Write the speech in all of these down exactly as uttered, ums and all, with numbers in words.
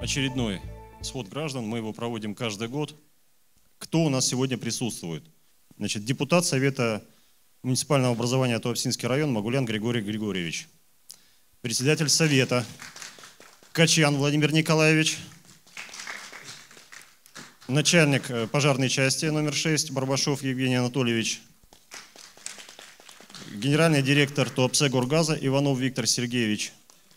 очередной сход граждан. Мы его проводим каждый год. Кто у нас сегодня присутствует? Значит, депутат Совета муниципального образования Туапсинский район Магулян Григорий Григорьевич. Председатель Совета Качан Владимир Николаевич. Начальник пожарной части номер шесть Барбашов Евгений Анатольевич. Генеральный директор Туапсе-Горгаза Иванов Виктор Сергеевич.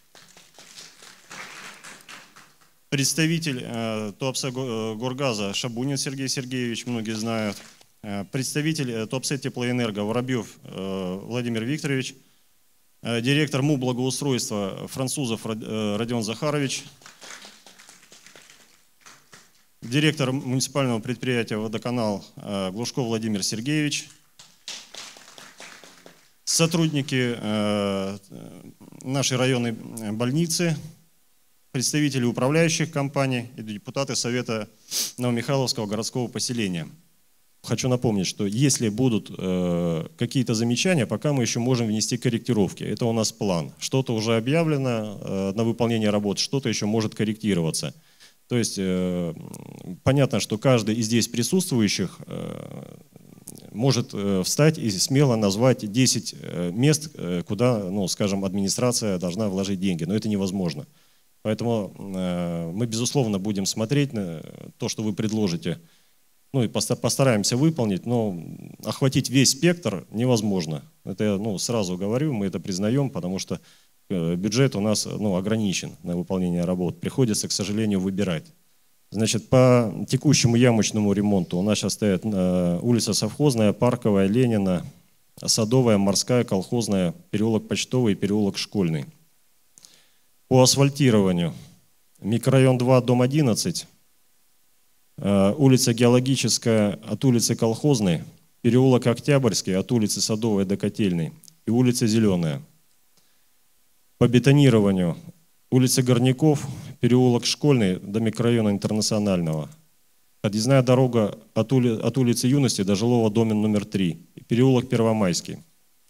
Представитель э, Туапсе-Горгаза Шабунин Сергей Сергеевич, многие знают. Э, представитель э, Туапсе-Теплоэнерго Воробьев э, Владимир Викторович. Э, директор МУ благоустройства Французов э, Родион Захарович. Директор муниципального предприятия «Водоканал» э, Глушков Владимир Сергеевич. Сотрудники э, нашей районной больницы. Представители управляющих компаний и депутаты Совета Новомихайловского городского поселения. Хочу напомнить, что если будут э, какие-то замечания, пока мы еще можем внести корректировки. Это у нас план. Что-то уже объявлено э, на выполнение работ, что-то еще может корректироваться. То есть э, понятно, что каждый из здесь присутствующих э, может э, встать и смело назвать десять э, мест, э, куда, ну, скажем, администрация должна вложить деньги. Но это невозможно. Поэтому э, мы, безусловно, будем смотреть на то, что вы предложите, ну и постараемся выполнить, но охватить весь спектр невозможно. Это я ну, сразу говорю, мы это признаем, потому что э, бюджет у нас ну, ограничен на выполнение работ. Приходится, к сожалению, выбирать. Значит, по текущему ямочному ремонту у нас сейчас стоят э, улица Совхозная, Парковая, Ленина, Садовая, Морская, Колхозная, переулок Почтовый и переулок Школьный. По асфальтированию микрорайон два, дом одиннадцать, улица Геологическая от улицы Колхозной, переулок Октябрьский от улицы Садовой до Котельной и улица Зеленая. По бетонированию улица Горняков, переулок Школьный до микрорайона Интернационального, подъездная дорога от, ули, от улицы Юности до жилого дома номер три, переулок Первомайский.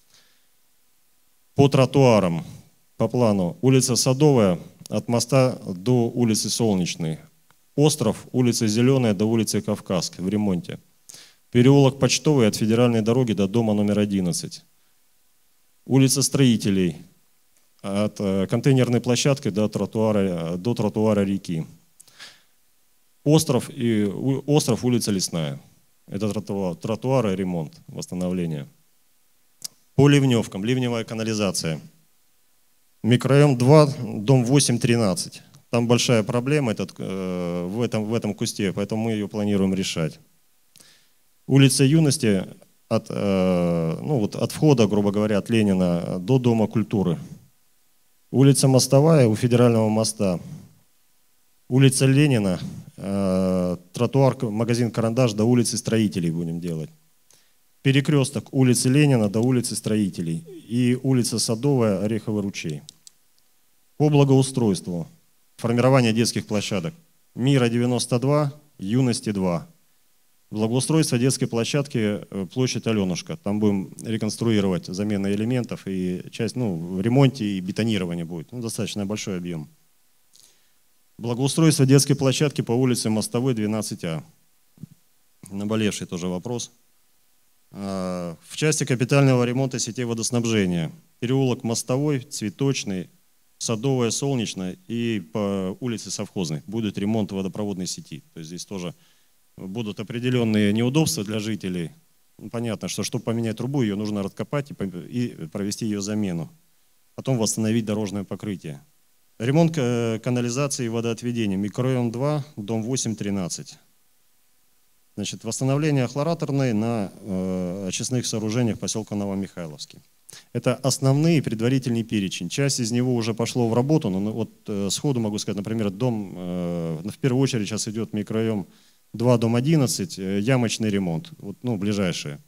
По тротуарам. По плану улица Садовая от моста до улицы Солнечной. Остров, улица Зеленая до улицы Кавказской в ремонте. Переулок Почтовый от федеральной дороги до дома номер одиннадцать. Улица Строителей от контейнерной площадки до тротуара, до тротуара реки. Остров, и, остров, улица Лесная. Это тротуар, тротуар и ремонт, восстановление. По ливневкам, ливневая канализация. Микрорайон два, дом восемь, тринадцать. Там большая проблема этот, э, в, этом, в этом кусте, поэтому мы ее планируем решать. Улица Юности от, э, ну, вот от входа, грубо говоря, от Ленина до Дома культуры. Улица Мостовая у Федерального моста. Улица Ленина, э, тротуар, магазин «Карандаш» до улицы Строителей будем делать. Перекресток улицы Ленина до улицы Строителей и улица Садовая, Ореховый ручей. По благоустройству. Формирование детских площадок. Мира девяносто два, Юности два. Благоустройство детской площадки площадь Аленушка. Там будем реконструировать замену элементов и часть, ну, в ремонте и бетонирование будет. Ну, достаточно большой объем. Благоустройство детской площадки по улице Мостовой, двенадцать А. Наболевший тоже вопрос. В части капитального ремонта сетей водоснабжения. Переулок Мостовой, Цветочный, Садовая, Солнечная и по улице Совхозной будет ремонт водопроводной сети. То есть здесь тоже будут определенные неудобства для жителей. Понятно, что чтобы поменять трубу, ее нужно раскопать и провести ее замену. Потом восстановить дорожное покрытие. Ремонт канализации и водоотведения. Микрорайон два, дом восемь, тринадцать. Значит, восстановление хлораторной на э, очистных сооружениях поселка Новомихайловский. Это основные предварительный перечень. Часть из него уже пошло в работу, но вот э, сходу могу сказать, например, дом, э, в первую очередь сейчас идет микрорайон два, дом одиннадцать, э, ямочный ремонт, вот, ну, ближайшие.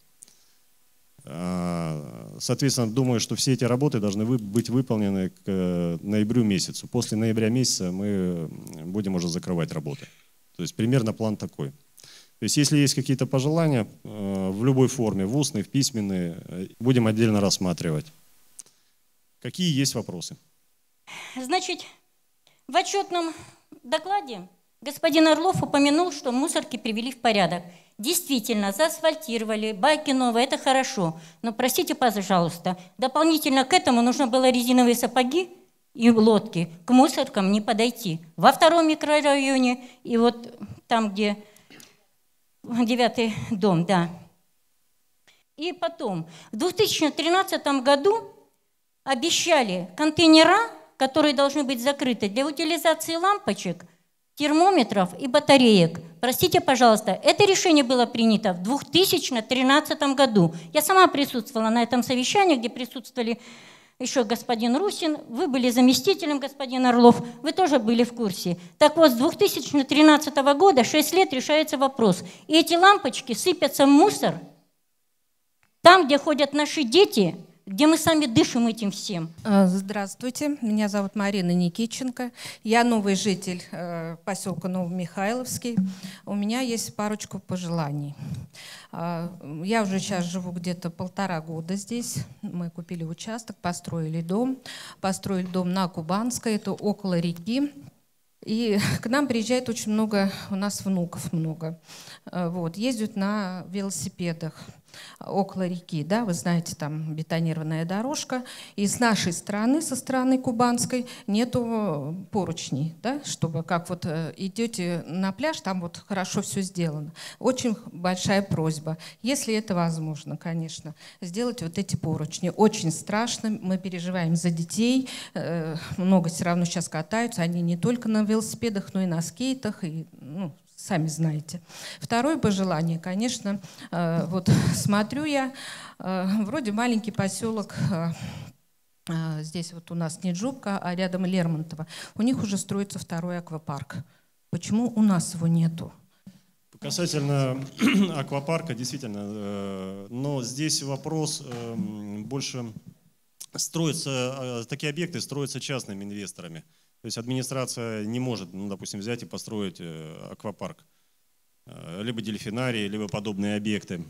А, соответственно, думаю, что все эти работы должны вы, быть выполнены к э, ноябрю месяцу. После ноября месяца мы будем уже закрывать работы. То есть примерно план такой. То есть, если есть какие-то пожелания, в любой форме, в устной, в письменной, будем отдельно рассматривать. Какие есть вопросы? Значит, в отчетном в докладе господин Орлов упомянул, что мусорки привели в порядок. Действительно, заасфальтировали, баки новые, это хорошо. Но, простите, пожалуйста, дополнительно к этому нужно было резиновые сапоги и лодки. К мусоркам не подойти. Во втором микрорайоне и вот там, где девятый дом, да. И потом, в две тысячи тринадцатом году обещали контейнера, которые должны быть закрыты для утилизации лампочек, термометров и батареек. Простите, пожалуйста, это решение было принято в две тысячи тринадцатом году. Я сама присутствовала на этом совещании, где присутствовали еще господин Русин, вы были заместителем, господин Орлов, вы тоже были в курсе. Так вот, с две тысячи тринадцатого года, шесть лет, решается вопрос. И эти лампочки сыпятся в мусор, там, где ходят наши дети, где мы сами дышим этим всем. Здравствуйте, меня зовут Марина Никитченко. Я новый житель поселка Новомихайловский. У меня есть парочку пожеланий. Я уже сейчас живу где-то полтора года здесь. Мы купили участок, построили дом. Построили дом на Кубанской, это около реки. И к нам приезжает очень много, у нас внуков много. Вот, ездят на велосипедах около реки, да, вы знаете, там бетонированная дорожка, и с нашей стороны, со стороны Кубанской, нету поручней, да, чтобы как вот идете на пляж, там вот хорошо все сделано. Очень большая просьба, если это возможно, конечно, сделать вот эти поручни. Очень страшно, мы переживаем за детей, много все равно сейчас катаются, они не только на велосипедах, но и на скейтах, и, ну, сами знаете. Второе пожелание, конечно, вот смотрю я, вроде маленький поселок, здесь вот у нас не Джубка, а рядом Лермонтово. У них уже строится второй аквапарк. Почему у нас его нету? Касательно аквапарка, действительно, но здесь вопрос больше строятся, такие объекты строятся частными инвесторами. То есть администрация не может, ну, допустим, взять и построить аквапарк, либо дельфинарии, либо подобные объекты.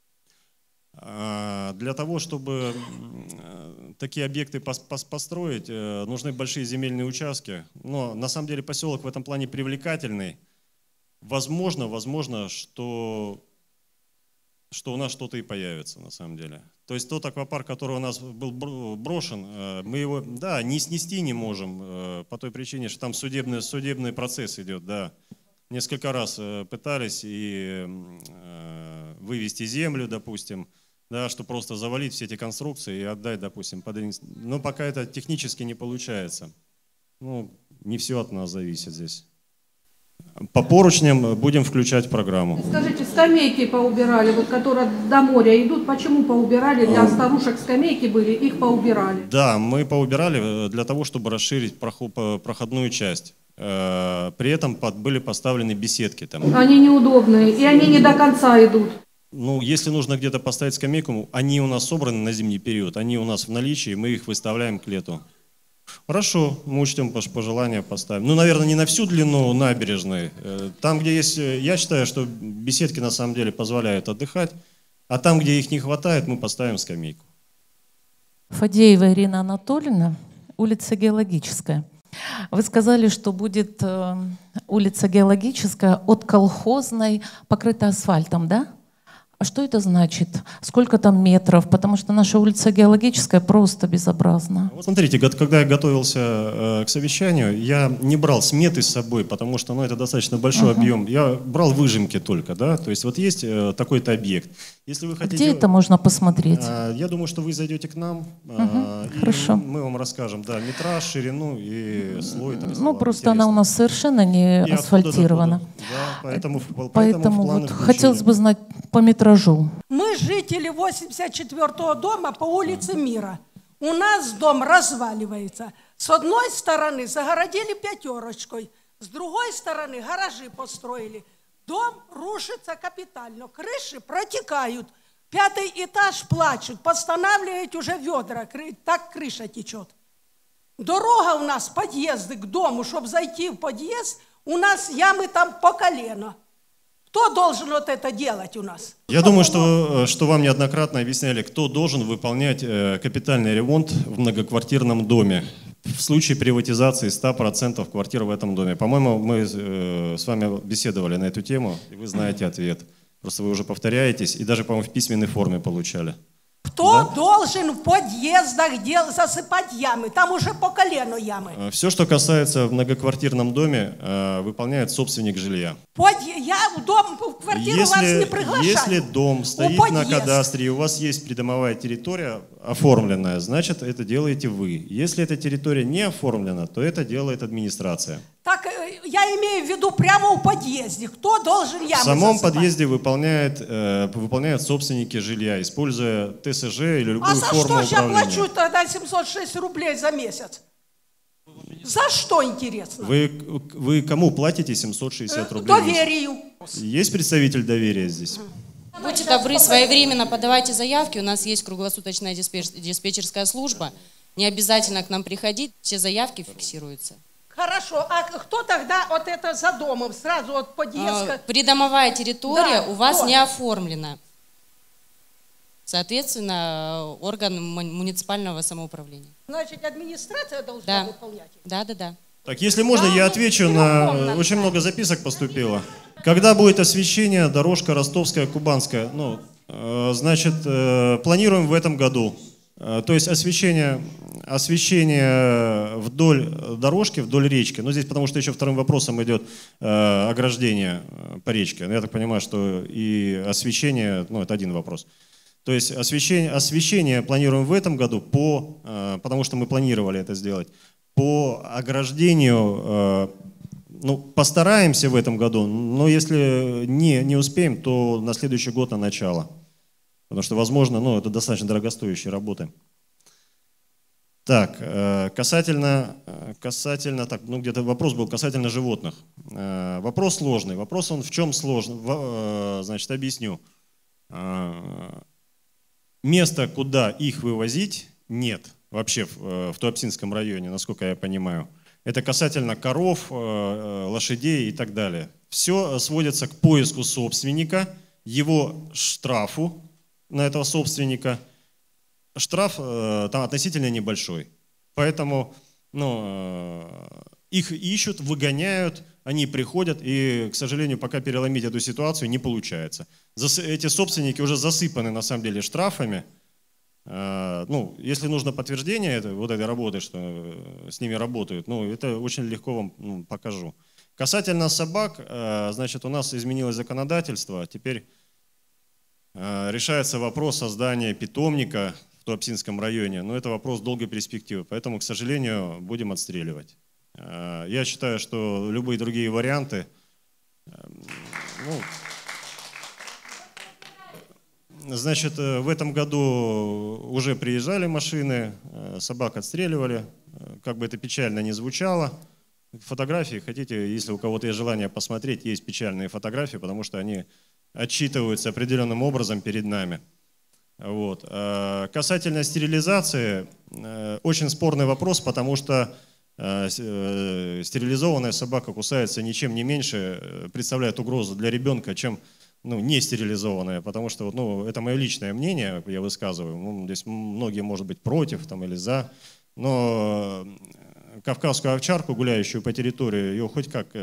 Для того, чтобы такие объекты построить, нужны большие земельные участки. Но на самом деле поселок в этом плане привлекательный. Возможно, возможно, что, что у нас что-то и появится на самом деле. То есть тот аквапарк, который у нас был брошен, мы его, да, не снести не можем по той причине, что там судебный, судебный процесс идет, да. Несколько раз пытались и вывести землю, допустим, да, что просто завалить все эти конструкции и отдать, допустим, под... но пока это технически не получается. Ну, не все от нас зависит здесь. По поручням будем включать программу. Скажите, скамейки поубирали, вот которые до моря идут, почему поубирали? Для старушек скамейки были, их поубирали. Да, мы поубирали для того, чтобы расширить проходную часть. При этом были поставлены беседки там. Они неудобные, и они не до конца идут. Ну, если нужно где-то поставить скамейку, они у нас собраны на зимний период, они у нас в наличии, мы их выставляем к лету. Хорошо, мы учтем пожелания, поставим. Ну, наверное, не на всю длину набережной. Там, где есть, я считаю, что беседки на самом деле позволяют отдыхать, а там, где их не хватает, мы поставим скамейку. Фадеева Ирина Анатольевна, улица Геологическая. Вы сказали, что будет улица Геологическая от Колхозной покрыта асфальтом, да? А что это значит? Сколько там метров? Потому что наша улица Геологическая просто безобразна. Вот смотрите, когда я готовился к совещанию, я не брал сметы с собой, потому что, ну, это достаточно большой uh-huh. объем. Я брал выжимки только, да. То есть вот есть такой-то объект. Если вы хотите, где это можно посмотреть? Я думаю, что вы зайдете к нам, uh-huh. и Хорошо. Мы вам расскажем, да, метраж, ширину и слой. Там, ну, просто она у нас совершенно не и асфальтирована. Да, поэтому, поэтому, поэтому вот хотелось бы знать по метражу. Мы жители восемьдесят четвёртого дома по улице Мира. У нас дом разваливается. С одной стороны загородили пятерочкой, с другой стороны гаражи построили. Дом рушится капитально, крыши протекают. Пятый этаж плачут, постанавливают уже ведра, так крыша течет. Дорога у нас, подъезды к дому, чтобы зайти в подъезд, у нас ямы там по колено. Кто должен вот это делать у нас? Я кто думаю, что, что вам неоднократно объясняли, кто должен выполнять капитальный ремонт в многоквартирном доме. в случае приватизации ста процентов квартир в этом доме? По-моему, мы э, с вами беседовали на эту тему, и вы знаете ответ. Просто вы уже повторяетесь, и даже, по-моему, в письменной форме получали. Кто Да? должен в подъездах дел, засыпать ямы? Там уже по колено ямы. Все, что касается в многоквартирном доме, э, выполняет собственник жилья. Под... Я в дом, в квартиру вас не Если, приглашаю. если дом стоит У на подъезд. кадастре, и у вас есть придомовая территория оформленная, значит, это делаете вы. Если эта территория не оформлена, то это делает администрация. Так э, я имею в виду прямо у подъезде. Кто должен ямы В самом засыпать? подъезде выполняет, э, выполняют собственники жилья, используя ТСЖ или любую А за форму что же я управления. плачу тогда семьсот шесть рублей за месяц? За что, интересно? Вы, вы кому платите семьсот шестьдесят рублей? в месяц? Доверию. Есть представитель доверия здесь? Будьте добры, своевременно подавайте заявки. У нас есть круглосуточная диспетч- диспетчерская служба. Не обязательно к нам приходить, все заявки фиксируются. Хорошо, а кто тогда вот это за домом, сразу от подъезда? А, Придомовая территория Да, у вас кто? не оформлена. Соответственно, орган му- муниципального самоуправления. Значит, администрация должна Да. выполнять? Да, да, да. Так, если можно, Да, я ну, отвечу телефон на... нам Очень дай. много записок поступило. Когда будет освещение, дорожка Ростовская, Кубанская? Ну, э, значит, э, планируем в этом году. Э, то есть освещение, освещение вдоль дорожки, вдоль речки. Ну, здесь потому что еще вторым вопросом идет э, ограждение э, по речке. Я так понимаю, что и освещение, ну, это один вопрос. То есть освещение, освещение планируем в этом году, по, э, потому что мы планировали это сделать, по ограждению, э, ну, постараемся в этом году, но если не, не успеем, то на следующий год на начало. Потому что, возможно, ну, это достаточно дорогостоящие работы. Так, э, касательно, э, касательно, так, ну, где-то вопрос был касательно животных. Э, вопрос сложный. Вопрос он в чем сложный? В, э, значит, объясню. Э, Места, куда их вывозить, нет вообще в, в Туапсинском районе, насколько я понимаю. Это касательно коров, лошадей и так далее. Все сводится к поиску собственника, его штрафу на этого собственника. Штраф там относительно небольшой. Поэтому ну, их ищут, выгоняют, они приходят, и, к сожалению, пока переломить эту ситуацию не получается. Эти собственники уже засыпаны, на самом деле, штрафами. Ну, если нужно подтверждение это, вот этой работы, что с ними работают, ну, это очень легко вам ну, покажу. Касательно собак, значит, у нас изменилось законодательство, теперь решается вопрос создания питомника в Туапсинском районе, но это вопрос долгой перспективы, поэтому, к сожалению, будем отстреливать. Я считаю, что любые другие варианты, ну, значит, в этом году уже приезжали машины, собак отстреливали, как бы это печально ни звучало. Фотографии, хотите, если у кого-то есть желание посмотреть, есть печальные фотографии, потому что они отчитываются определенным образом перед нами. Вот. Касательно стерилизации, очень спорный вопрос, потому что стерилизованная собака кусается ничем не меньше, представляет угрозу для ребенка, чем ну, не стерилизованная, потому что ну, это мое личное мнение, я высказываю. Ну, здесь многие, может быть, против там, или за, но кавказскую овчарку, гуляющую по территории, ее хоть как,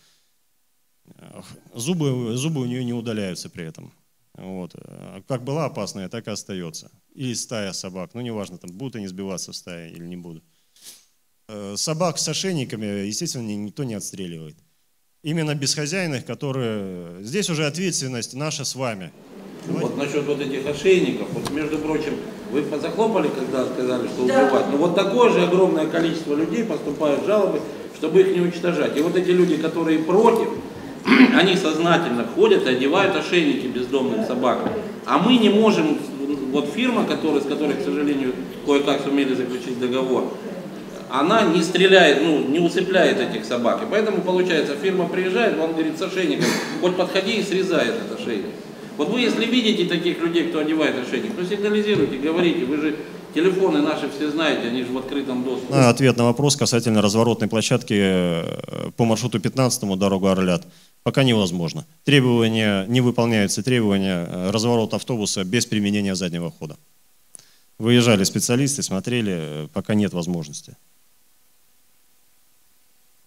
зубы, зубы у нее не удаляются при этом. Вот. Как была опасная, так и остается. Или стая собак, ну неважно, там, будут они сбиваться в стае или не будут. Собак с ошейниками, естественно, никто не отстреливает. Именно безхозяйных, которые... Здесь уже ответственность наша с вами. Вот насчет вот этих ошейников, вот между прочим, вы захлопали, когда сказали, что убивать, но вот такое же огромное количество людей поступают жалобы, чтобы их не уничтожать. И вот эти люди, которые против, они сознательно ходят и одевают ошейники бездомным собакам. А мы не можем, вот фирма, которая, с которой, к сожалению, кое-как сумели заключить договор, она не стреляет, ну, не усыпляет этих собак. И поэтому, получается, фирма приезжает, он говорит, с ошейником, хоть подходи и срезай этот ошейник. Вот вы, если видите таких людей, кто одевает ошейник, то сигнализируйте, говорите, вы же телефоны наши все знаете, они же в открытом доступе. Ответ на вопрос касательно разворотной площадки по маршруту пятнадцатому дорогу Орлят. Пока невозможно. Требования, не выполняются требования разворота автобуса без применения заднего хода. Выезжали специалисты, смотрели, пока нет возможности.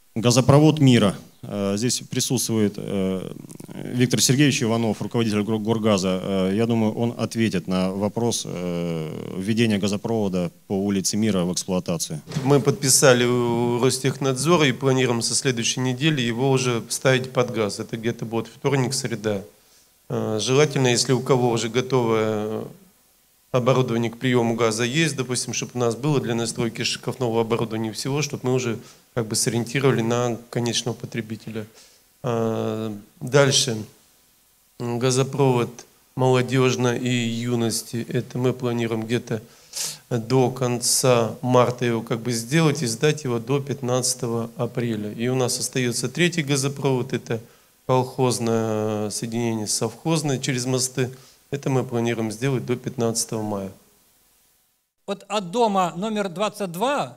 Газопровод мира. Здесь присутствует Виктор Сергеевич Иванов, руководитель Горгаза. Я думаю, он ответит на вопрос введения газопровода по улице Мира в эксплуатацию. Мы подписали у Ростехнадзора и планируем со следующей недели его уже ставить под газ. Это где-то будет вторник, среда. Желательно, если у кого уже готовое оборудование к приему газа есть, допустим, чтобы у нас было для настройки шкафного оборудования всего, чтобы мы уже как бы сориентировали на конечного потребителя. Дальше. Газопровод молодежной и юности. Это мы планируем где-то до конца марта его как бы сделать и сдать его до пятнадцатого апреля. И у нас остается третий газопровод. Это колхозное соединение с совхозной через мосты. Это мы планируем сделать до пятнадцатого мая. Вот от дома номер двадцать два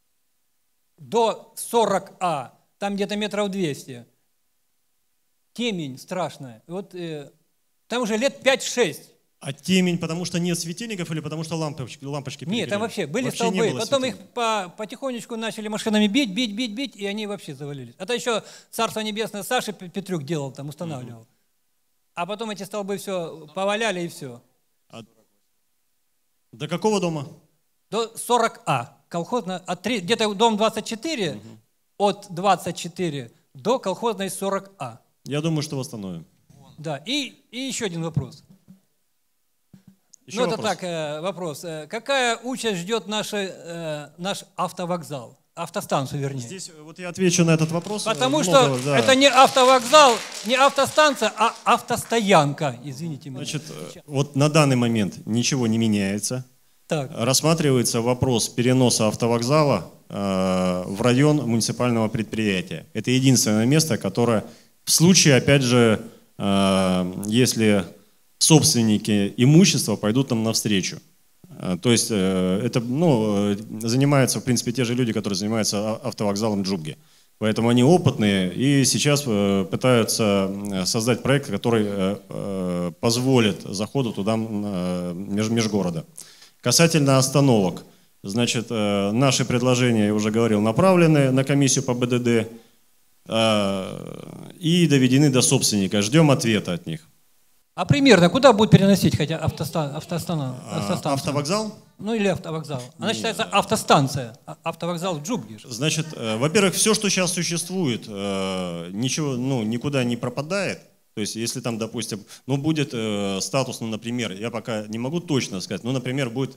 до сорок А, там где-то метров двести, темень страшная. Вот э, там уже лет пять-шесть. А темень, потому что нет светильников или потому что лампочки, лампочки Нет, там вообще были вообще столбы. Потом их по, потихонечку начали машинами бить, бить, бить, бить, и они вообще завалились. Это еще Царство Небесное Саша Петрюк делал, там устанавливал. Mm-hmm. А потом эти столбы все поваляли и все. А до какого дома? До сорок А. Колхозно, где-то дом двадцать четыре, угу. От двадцать четыре до колхозной сорок А. Я думаю, что восстановим. Да, и, и еще один вопрос. Еще ну, вопрос. это так, э, вопрос. Какая участь ждет наш, э, наш автовокзал? Автостанцию, вернее. Здесь вот я отвечу на этот вопрос. Потому много, что да. это не автовокзал, не автостанция, а автостоянка. Извините меня. Значит, вот на данный момент ничего не меняется. Так. Рассматривается вопрос переноса автовокзала э, в район муниципального предприятия. Это единственное место, которое в случае, опять же, э, если собственники имущества пойдут нам навстречу. То есть это ну, занимаются, в принципе, те же люди, которые занимаются автовокзалом Джубги. Поэтому они опытные и сейчас пытаются создать проект, который позволит заходу туда межгорода. Касательно остановок. Значит, наши предложения, я уже говорил, направлены на комиссию по БДД и доведены до собственника. Ждем ответа от них. А примерно куда будет переносить хотя автостан, автостан, автостанцию? Автовокзал? Ну или автовокзал. Она считается автостанция. Автовокзал в Джубге. Значит, во-первых, все, что сейчас существует, ничего, ну, никуда не пропадает. То есть, если там, допустим, ну, будет статус, ну, например, я пока не могу точно сказать, ну, например, будет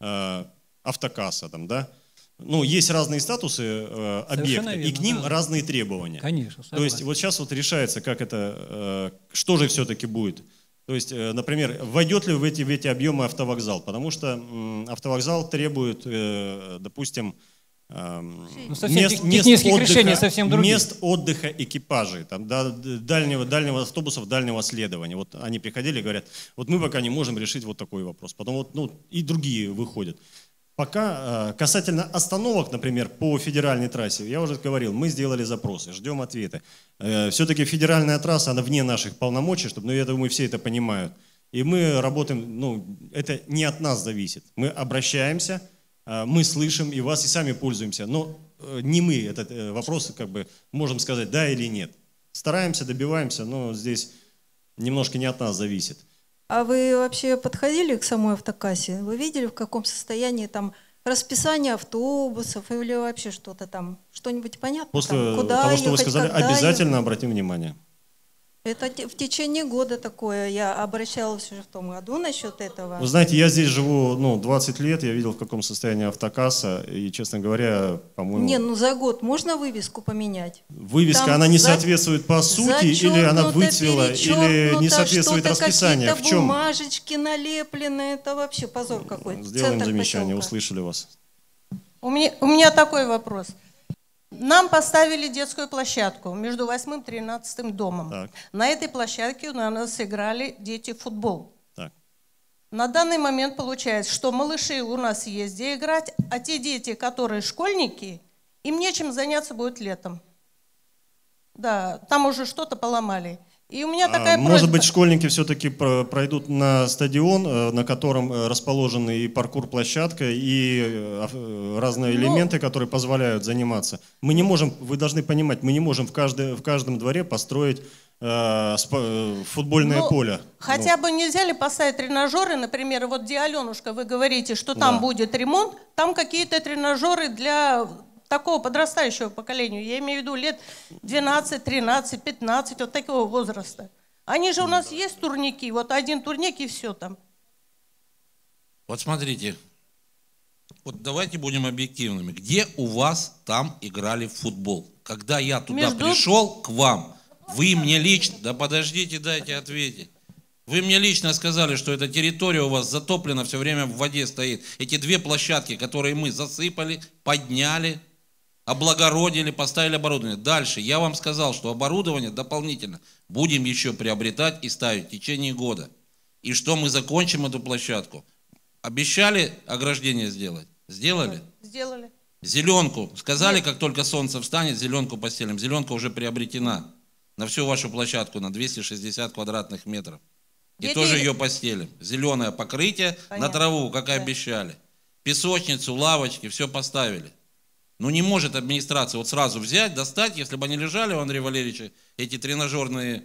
автокасса, там, да? Ну, есть разные статусы э, объекта, верно, и к ним да. разные требования. Конечно. Согласен. То есть вот сейчас вот решается, как это, э, что же все-таки будет. То есть, э, например, войдет ли в эти, в эти объемы автовокзал, потому что э, автовокзал требует, э, допустим, э, ну, мест, мест, отдыха, совсем мест отдыха экипажей, там, да, дальнего, дальнего автобусов, дальнего следования. Вот они приходили и говорят, вот мы пока не можем решить вот такой вопрос. Потом вот, ну, и другие выходят. Пока касательно остановок, например, по федеральной трассе, я уже говорил, мы сделали запросы, ждем ответы. Все-таки федеральная трасса, она вне наших полномочий, чтобы, ну, я думаю, все это понимают. И мы работаем, ну, это не от нас зависит. Мы обращаемся, мы слышим и вас, и сами пользуемся. Но не мы этот вопрос, как бы, можем сказать, да или нет. Стараемся, добиваемся, но здесь немножко не от нас зависит. А вы вообще подходили к самой автокассе? Вы видели, в каком состоянии там расписание автобусов или вообще что-то там? Что-нибудь понятно? После там, куда того, что ехать, вы сказали, обязательно ехать? Обратим внимание. Это в течение года такое. Я обращалась уже в том году насчет этого. Вы знаете, я здесь живу ну, двадцать лет, я видел, в каком состоянии автокасса, и, честно говоря, по-моему... Не, ну за год можно вывеску поменять? Вывеска, там она не за... соответствует по сути, или она выцвела, или не соответствует расписанию. В чем? Бумажечки налеплены, это вообще позор какой-то. Сделаем Центр замечание, поселка. Услышали вас. У меня, у меня такой вопрос. Нам поставили детскую площадку между восьмым и тринадцатым домом. Так. На этой площадке у нас играли дети в футбол. Так. На данный момент получается, что малыши у нас есть где играть, а те дети, которые школьники, им нечем заняться будет летом. Да, там уже что-то поломали. И у меня такая Может просьба. быть, школьники все-таки пройдут на стадион, на котором расположены и паркур-площадка, и разные элементы, которые позволяют заниматься. Мы не можем, вы должны понимать, мы не можем в, каждой, в каждом дворе построить э, футбольное ну, поле. Хотя ну. бы нельзя ли поставить тренажеры, например, вот где Аленушка, вы говорите, что там Да. будет ремонт, там какие-то тренажеры для такого подрастающего поколения, я имею в виду лет двенадцать, тринадцать, пятнадцать, вот такого возраста. Они же у нас есть турники, вот один турник и все там. Вот смотрите, вот давайте будем объективными. Где у вас там играли в футбол? Когда я туда Между... пришел к вам, вы мне лично, да подождите, дайте ответить. Вы мне лично сказали, что эта территория у вас затоплена, все время в воде стоит. Эти две площадки, которые мы засыпали, подняли, облагородили, поставили оборудование. Дальше я вам сказал, что оборудование дополнительно будем еще приобретать и ставить в течение года. И что мы закончим эту площадку. Обещали ограждение сделать? Сделали? Сделали. Зеленку. Сказали, Нет. как только солнце встанет, зеленку постелим. Зеленка уже приобретена на всю вашу площадку, на двести шестьдесят квадратных метров. И Дети... тоже ее постелим. Зеленое покрытие Понятно. на траву, как и Да. обещали. Песочницу, лавочки, все поставили. Ну не может администрация вот сразу взять, достать, если бы они лежали у Андрея Валерьевича, эти тренажерные,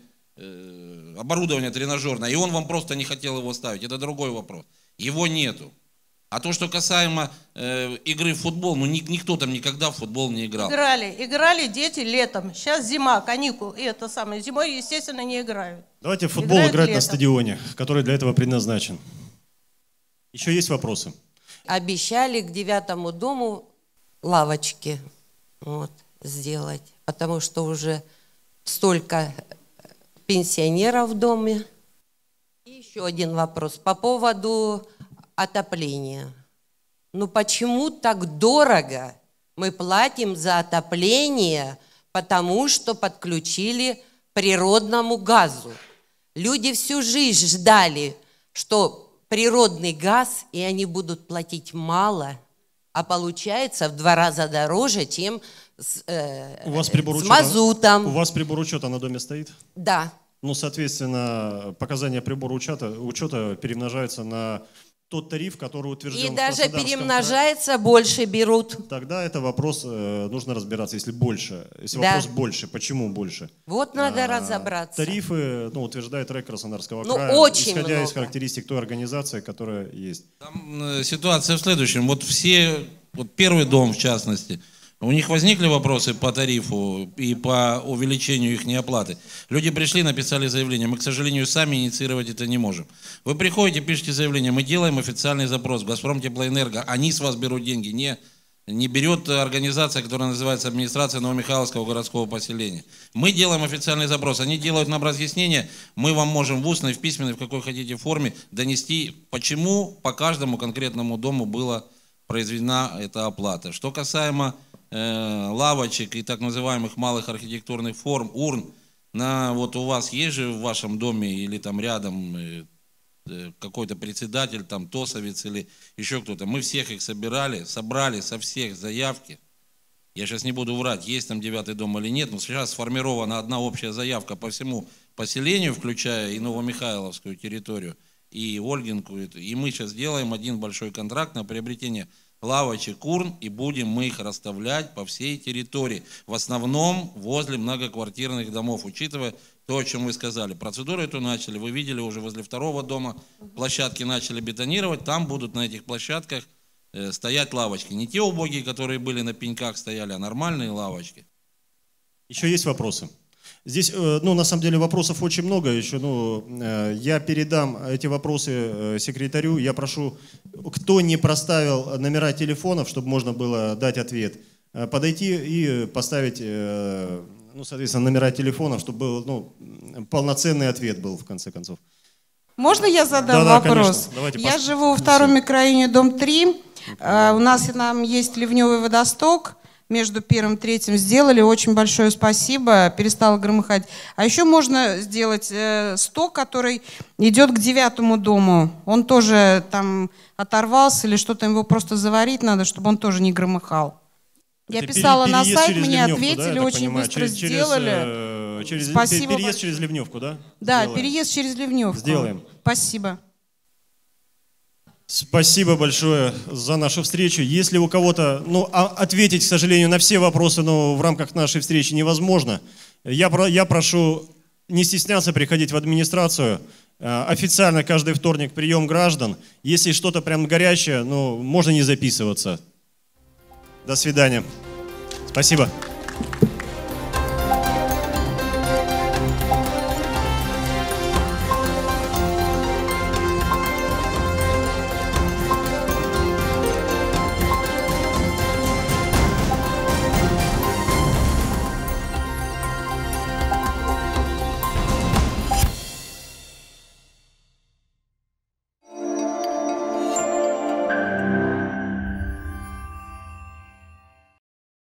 э, оборудование тренажерное, и он вам просто не хотел его ставить. Это другой вопрос. Его нету. А то, что касаемо э, игры в футбол, ну ни, никто там никогда в футбол не играл. Играли, играли дети летом. Сейчас зима, каникул, и это самое. Зимой, естественно, не играют. Давайте в футбол Играют играть летом. на стадионе, который для этого предназначен. Еще есть вопросы? Обещали к девятому дому лавочки вот, сделать, потому что уже столько пенсионеров в доме. И еще один вопрос по поводу отопления. Ну почему так дорого мы платим за отопление, потому что подключили природному газу? Люди всю жизнь ждали, что природный газ, и они будут платить мало, а получается в два раза дороже, чем с, э, у вас прибор с учета, мазутом. У вас прибор учета на доме стоит? Да. Ну, соответственно, показания прибора учета, учета перемножаются на тот тариф, который утвержден. И даже перемножается, больше берут. Тогда это вопрос, э, нужно разбираться, если больше. Если Да. вопрос больше, почему больше? Вот надо А, разобраться. Тарифы, ну, утверждает РЭК Краснодарского Ну, края, очень исходя много. из характеристик той организации, которая есть. Там э, ситуация в следующем. Вот все, вот первый дом в частности, у них возникли вопросы по тарифу и по увеличению их неоплаты. Люди пришли, написали заявление. Мы, к сожалению, сами инициировать это не можем. Вы приходите, пишете заявление, мы делаем официальный запрос в Газпром Теплоэнерго. Они с вас берут деньги. Не, не берет организация, которая называется администрация Новомихайловского городского поселения. Мы делаем официальный запрос. Они делают нам разъяснение. Мы вам можем в устной, в письменной, в какой хотите форме донести, почему по каждому конкретному дому была произведена эта оплата. Что касаемо лавочек и так называемых малых архитектурных форм, урн, на, вот у вас есть же в вашем доме или там рядом э, э, какой-то председатель, там тосовец или еще кто-то, мы всех их собирали, собрали со всех заявки, я сейчас не буду врать, есть там девятый дом или нет, но сейчас сформирована одна общая заявка по всему поселению, включая и Новомихайловскую территорию, и Ольгинку, и мы сейчас делаем один большой контракт на приобретение лавочек, урн, и будем мы их расставлять по всей территории, в основном возле многоквартирных домов, учитывая то, о чем вы сказали. Процедуру эту начали, вы видели уже возле второго дома, площадки начали бетонировать, там будут на этих площадках э, стоять лавочки. Не те убогие, которые были на пеньках стояли, а нормальные лавочки. Еще есть вопросы? Здесь, ну, на самом деле, вопросов очень много еще. Ну, я передам эти вопросы секретарю. Я прошу, кто не проставил номера телефонов, чтобы можно было дать ответ, подойти и поставить, ну, соответственно, номера телефонов, чтобы был, ну, полноценный ответ был, в конце концов. Можно я задам да, вопрос? Да, я пос... живу во втором микрорайоне, дом три. Uh, у нас там есть ливневый водосток. Между первым и третьим сделали. Очень большое спасибо. Перестало громыхать. А еще можно сделать э, сток, который идет к девятому дому. Он тоже там оторвался или что-то, его просто заварить надо, чтобы он тоже не громыхал. Я Это писала пере- на переезд сайт, через мне Ливневку, да, я ответили, так очень понимаю? быстро Через- через, сделали. э, через- Спасибо переезд большое. через Ливневку, да? Да, Сделаем. переезд через Ливневку. Сделаем. Спасибо. Спасибо большое за нашу встречу. Если у кого-то, ну, а- ответить, к сожалению, на все вопросы, но в рамках нашей встречи невозможно, я, про- я прошу не стесняться приходить в администрацию. Э, Официально каждый вторник прием граждан. Если что-то прям горячее, ну, можно не записываться. До свидания. Спасибо.